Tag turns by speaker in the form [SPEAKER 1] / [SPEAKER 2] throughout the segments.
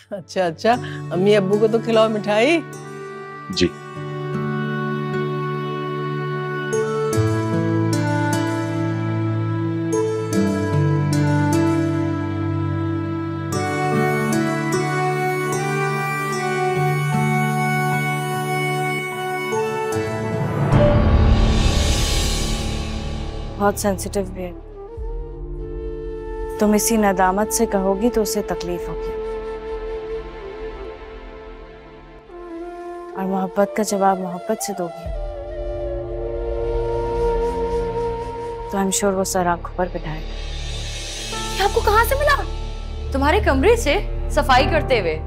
[SPEAKER 1] अच्छा अच्छा, अम्मी अब्बू को तो खिलाओ मिठाई।
[SPEAKER 2] जी।
[SPEAKER 3] बहुत सेंसिटिव भी है। तुम इसी नदामत से कहोगी तो उसे तकलीफ होगी, और मोहब्बत का जवाब मोहब्बत से दोगी तो आई एम श्योर वो सर आंखों पर बिठाएगा।
[SPEAKER 4] ये आपको कहाँ से मिला? तुम्हारे कमरे से सफाई करते हुए।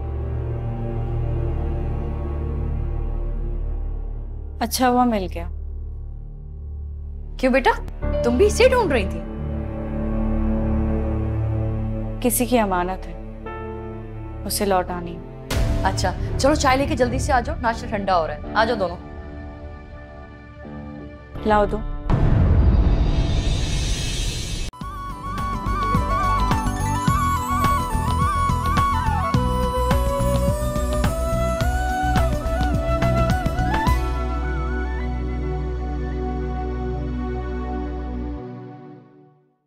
[SPEAKER 3] अच्छा हुआ मिल गया।
[SPEAKER 4] क्यों बेटा, तुम भी इसे ढूंढ रही थी?
[SPEAKER 3] किसी की अमानत है, उसे लौटानी।
[SPEAKER 4] अच्छा चलो चाय लेके जल्दी से आ जाओ, नाश्ता ठंडा हो रहा है। आ जाओ दोनों।
[SPEAKER 3] लाओ दो।